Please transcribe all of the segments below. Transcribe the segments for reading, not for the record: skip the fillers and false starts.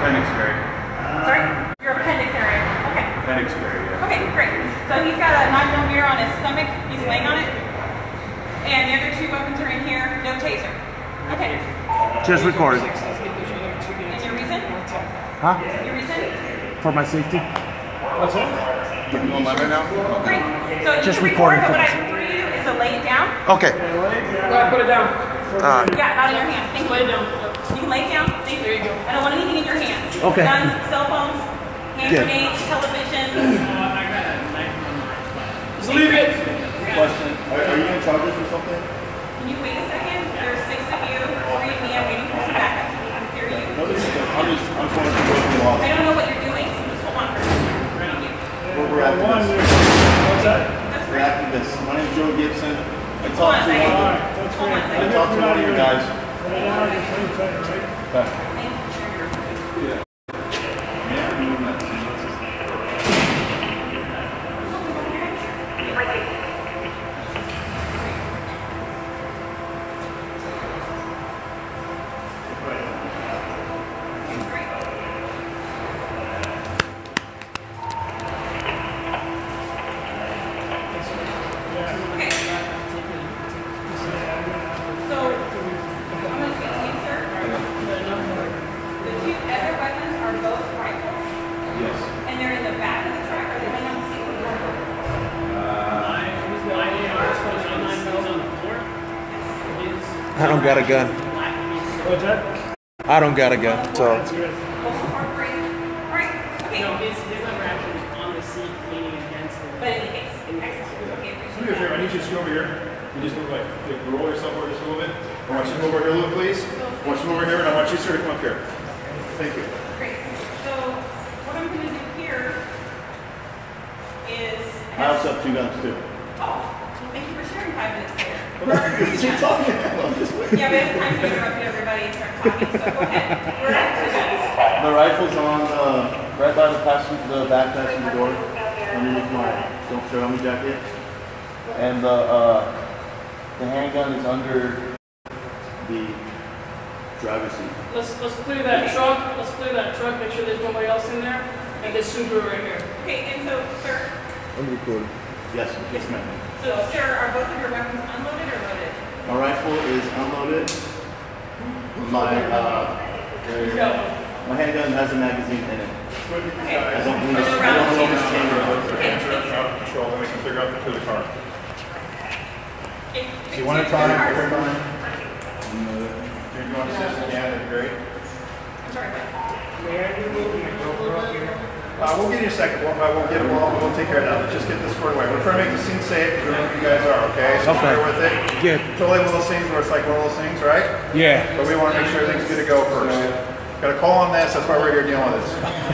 appendix Kerry. Sorry? Your appendix area. Okay. Appendix Kerry, yeah. Okay, great. So he's got a 9mm on his stomach. He's laying on it. And the other two weapons are in here. No taser. Okay. Just recorded. And your reason? Huh? Your reason? For my safety. What's that? You on mine right now? Great. So Just you can recording record, but what for I prefer you is to lay it down. Okay. Go ahead, put it down. Yeah, not in your hand. Thank you. Lay it down. You can lay it down. Thank you. There you go. I don't want anything in your hands. Okay. Guns, cell phones, hand Good. grenades, television. Just leave it. Question. Are you in charges or something? Can you wait a second? There's 6 of you, 3 of me. I'm waiting for some backup so we can hear you. No, this is good. I'm just wanting to go through the law. I don't know what you're doing, so just hold on for a second. Thank you. We're activists. What's that? That's We're great. activists. My name's Joe Gibson. I Hold on talked a to second. one. Hold on a I second. talked to one of your guys. Okay. So, I'm going to speak to you, sir. The 2 other weapons are both rifles, Yes. and they're in the back of the truck, or they're on the seat of the door. I don't got a gun. What's that? I don't got a gun. So. Both are great. All right. Okay. No, his number actually was on the seat leaning against it. But in any case, excellent. Okay, Do me a favor, I need you to scoot over here. You just move like roll yourself over just a little bit. I want you to move over here a little, please. I want you to move over here, and I want you, sir, to come up here. Thank you. great. So, what I'm going to do here is... I also have 2 guns too. Oh, thank you for sharing 5 minutes later. Keep talking. I'm just waiting. Yeah, we have time to interrupt everybody and start talking, so go ahead. We're at 2 guns. The rifle's on right by the back passenger door, underneath my don't show me jacket, and the handgun is under the driver's seat. Let's clear that truck. Let's clear that truck. Make sure there's nobody else in there. And this Subaru right here. Okay, and so, sir, I'm recording. Yes, yes, ma'am. so, sir, are both of your weapons unloaded or loaded? My rifle is unloaded. My my handgun has a magazine in it. Okay. I don't believe Are it's there I don't rounds know in if it's it? chambered. Okay, Hands are out of control, then we can figure out the the car. okay. Do you want to try? Everybody? Do you want to assist again? That'd be great. I'm sorry, what? We'll give you a second. We'll get it. We'll take care of that. Let's just get this squared away. We're trying to make the scene safe because you guys are, okay? So Okay. bear with it. Good. Totally one of those things where it's like one of those things, right? Yeah. But we want to make sure everything's good to go first. Got a call on this. That's why we're here dealing with this.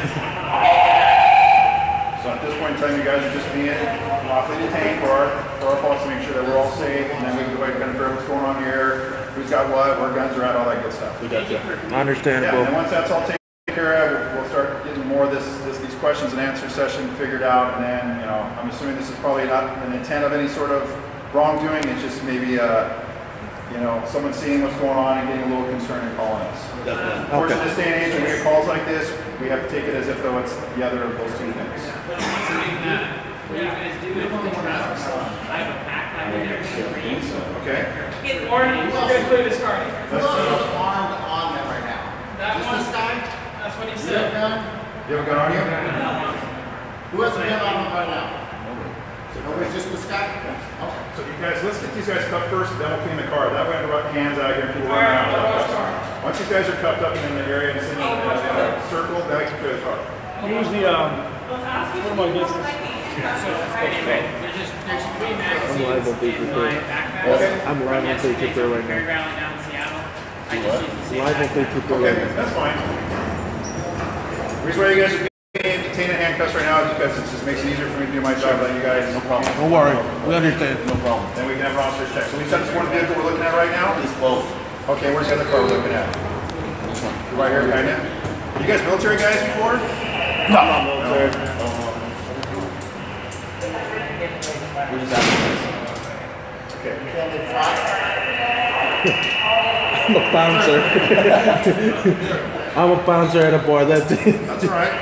So at this point in time, you guys are just being lawfully detained for our policy to make sure that we're all safe, and then we can go ahead and kind of figure out what's going on here, who's got what, where guns are at, all that good stuff. We got you. Yeah, Understandable. and once that's all taken care of, we'll start getting more of these questions and answer session figured out, and then, you know, I'm assuming this is probably not an intent of any sort of wrongdoing, it's just maybe, you know, someone seeing what's going on and getting a little concerned and calling us. Definitely. Unfortunately, this day and age, when we get calls like this, we have to take it as if though it's the other of those 2 things. What you guys do is I have a backpack in there. Okay? Orange, we're gonna clear this car. Let's armed on them right now. That Just one. this guy? That's what he You have a said. gun? you have a gun on you? Who has a gun on him right now? Nobody's just this guy? Okay. So you guys, let's get these guys cuffed first, then we'll clean the car. That way I don't run hands out here and people run around. Once you guys are cuffed up and in the area and sitting in a circle, then we can clear the car. Usually, what am I against this? There's 3 magazines in my backpack. Okay. I'm live on Patriot Prayer right Very now. rarely down in Seattle. I just use the same Live on backpack. Patriot Prayer Okay, right now. that's fine. The reason why you guys are being detained in handcuffs right now is because it just makes it easier for me to do my job, letting you guys. No problem. Don't worry. We understand. No problem. Then we can have officers check. So we said this one vehicle we're looking at right now? It's closed. Okay, where's the other car we're looking at? Right here behind you. You guys military guys before? No. We're just asking this. Okay. Can they fly? I'm a bouncer. I'm a bouncer at a bar. That's it. That's all right.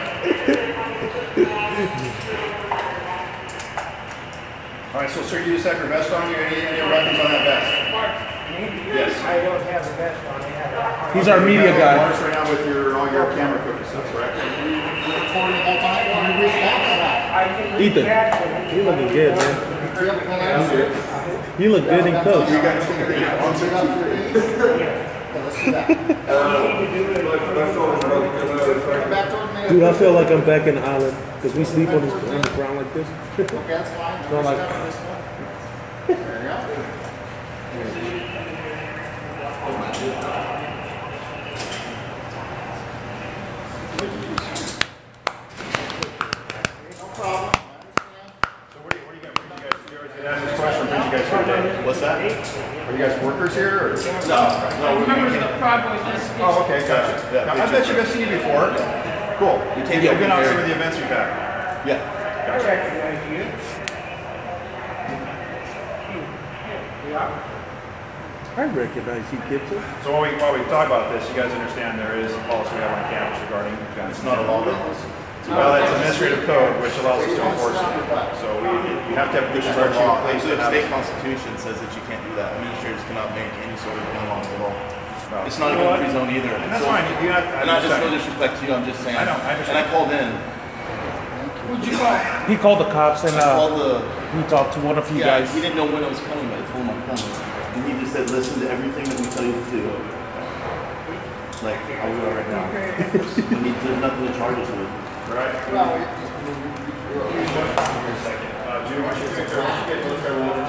All right, so sir, you just have your vest on. You any weapons on that vest? Yes. I don't have a vest on. I have a He's our media You guy. have right now with all your camera equipment stuff, correct? Recording the whole time? Can you reach back to that? I can reach Ethan, back to it. you looking good, man. Do you have a full answer? You look good in clothes. You got let's do that. Back towards me. Dude, I feel like I'm back in the island because we sleep on the ground like this. Okay, that's fine. Not like- There you go. No problem. So what do you guys this question? What did you guys here today? What's that? Are you guys workers here? Or? No, Members of the Proud Boys Association. Oh, okay, gotcha. Yeah, I bet you've seen you before. Cool. You came You've over been on here. some of the events we've had. Yeah. I recognize you. I recognize you, Gibson. So while we talk about this, you guys understand there is a policy we have on campus regarding guns. It's not a law. Well, it's administrative code, which allows us to enforce it. So you have to have Which is a our law. place The to have state constitution says that you can't do that. Administrators cannot make any sort of gun laws at all. It's not a gun-free zone either. And that's fine. You have, And I just no disrespect to you. I'm just saying. I know, I understand. And I called in. Who'd you call? He called the cops and I called the. he talked to one of you Yeah, guys. he didn't know when it was coming, but I told him I'm coming. And he just said, listen to everything that we tell you to do. Like, I will right now. There's nothing to charge us with. Right? Well, Do you want you to get those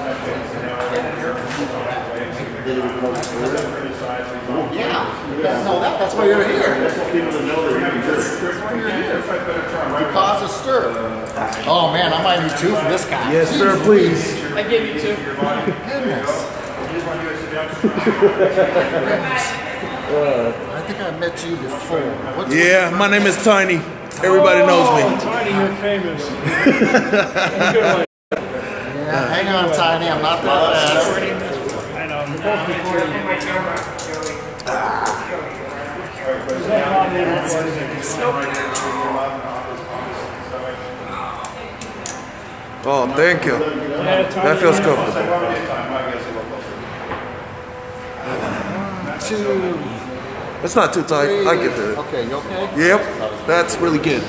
yeah. No, that's why you're here. That's what people to know that you're here. That's why you're here. To cause a stir. Oh man, I might need two for this guy. Yes, sir, please. I gave you two. Goodness. I think I met you before. What's Yeah, my name is Tiny. Everybody knows me. Tiny, you're famous. Yeah, hang on, Tiny. I'm not that fast. I know. You're both recording my camera. Oh, thank you. That feels comfortable. Two. It's not too tight. I get it. Okay, you okay? Yep, that's really good.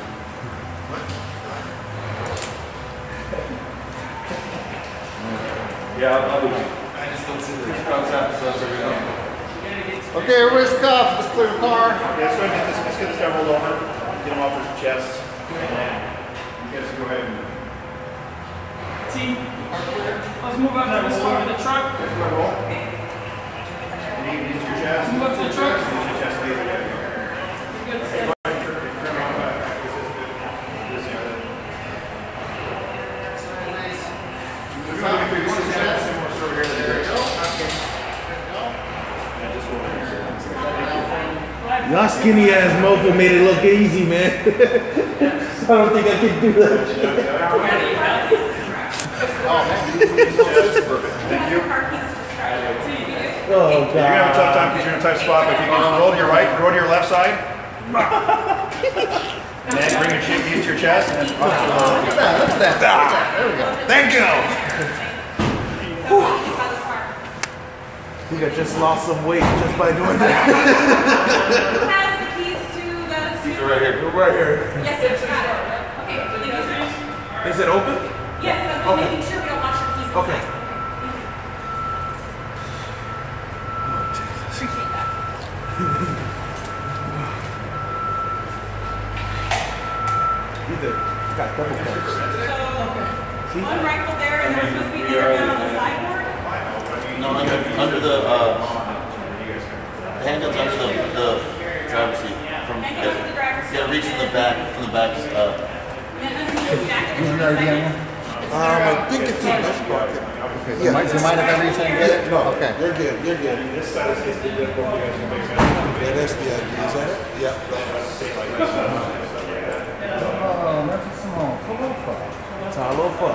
Yeah, I'll be. I just don't see the episodes every day. Okay, everybody's cuffed. Let's clear the car. Yeah, let's get this guy rolled over. Get him off his chest. And then you guys go ahead and. T. Let's move up to the truck. Use your chest. Move up to the truck. Use your chest. Good. Y'all skinny ass mofo made it look easy, man. I don't think I can do that. Thank you. Oh, You're gonna have a tough time because you're in a tight spot, but if you can roll to your right, roll to your left side. And then bring your chin to your chest and then Look at that. There we go. Thank you. I think I just lost some weight just by doing that. Who has the keys to the These are right here. Right here. Yes, it's got it. Okay, thank you so much. Is it open? Yes, I'm just making sure we don't lost your keys. Okay. Appreciate that. You did. Got double cups. So, one rifle there, and there's supposed to be another gun on the sideboard. No, under the handguns under the driver's seat. From Handguns under the driver's seat. Yeah, reach from the back. From the back. And underneath the jacket. Is your ID on there? I think it's in this pocket. Do you mind if I reach in and get it? No, Okay. you're good. You're good. this side is the vehicle. You guys can make Yeah, that's the idea. Is that it? Yeah. Oh, that's a small. Talofa.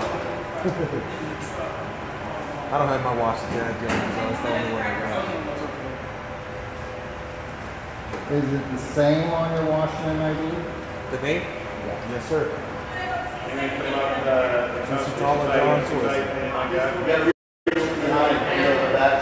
I don't have my watch today, so it's the only one I got. Is it the same on your Washington ID? The name? Yes, sir. And then put them up Tusitala, John Toese. You gotta read behind, the back,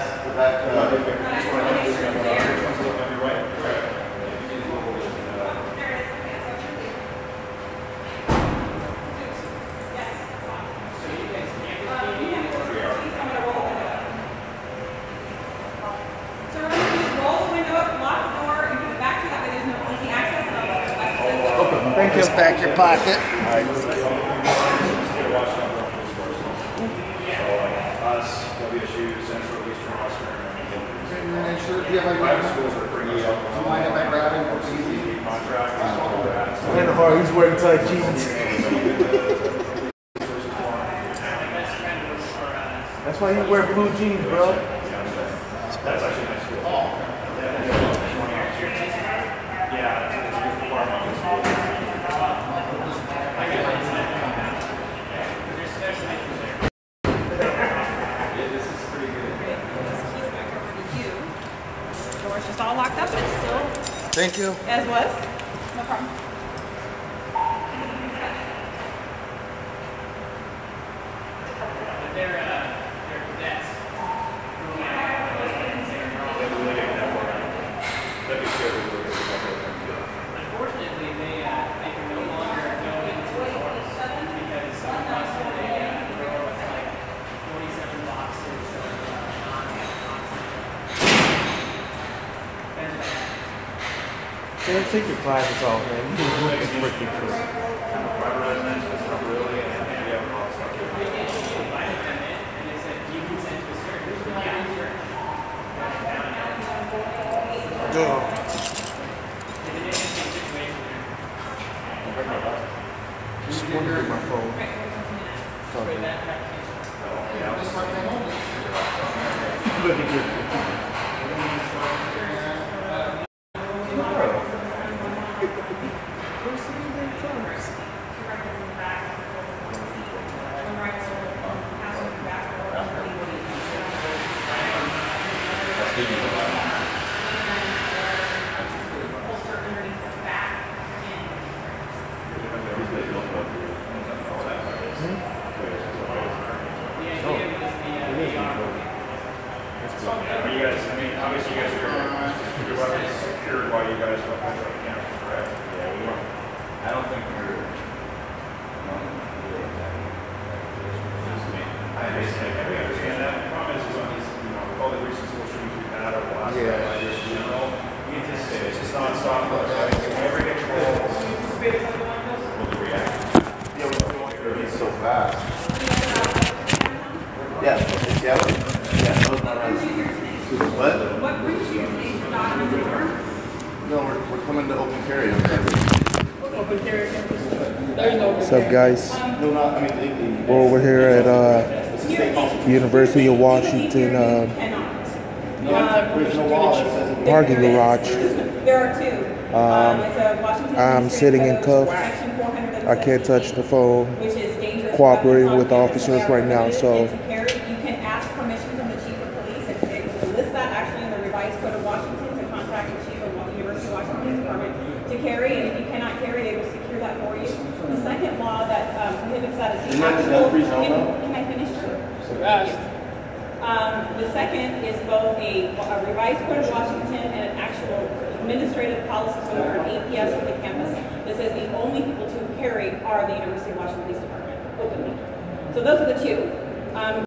Thank you. Just back your pocket. Us, WSU, Central, Eastern, Western, Sure, do you have private schools are pretty do you mind if I grab him for easy? contract. Kind of hard. He's wearing tight jeans. That's why he wear blue jeans, bro. That's actually my school. Oh. Yeah, it's a good department. Door's just all locked up, but it's still Thank you. as was. No problem. They're cadets. Unfortunately, they can no longer go into the doors because someone lost a drawer with like 47 boxes of Man, take your glasses off, man. You look freaking cool. Private residence, it's not really, and you have all this stuff. invited them in, and they said, "You can send to a search." Yeah, sure. Go. It's an interesting situation there. Just want to get my phone. For that practitioner. Look at you. You guys, I mean, obviously you guys are your weapons secured while you guys don't have the cameras, correct? Yeah, we weren't. I don't think we're. I understand that. The problem is on these, with all the recent school shootings we've had over the last 5 years in general, we anticipate it's just nonstop. Right? So whenever it gets rolled, we'll react. Yeah, it's so fast. Yeah, those are what? What brings you to these documents? No, we're coming to open carry. Open carry campus. There's no open What's up, guys? No, not, I mean, We're over here at University of Washington there's no wall that says it. parking garage. There are two. It's a Washington I'm District sitting in Code, cuffs. Section 417, I can't touch the phone. which is dangerous Cooperating weapons with on officers campus. right now, so- And to carry, you can ask permission from the chief of police. It lists that actually in the revised code of Washington to contact the chief of University of Washington Department to carry. And if you cannot carry, they will secure that for you. The second law that prohibits that is the actual. Can I finish? The second is both a revised code of Washington and an actual administrative policy code or an APS for the campus that says the only people to carry are the University of Washington Police Department openly. So those are the two.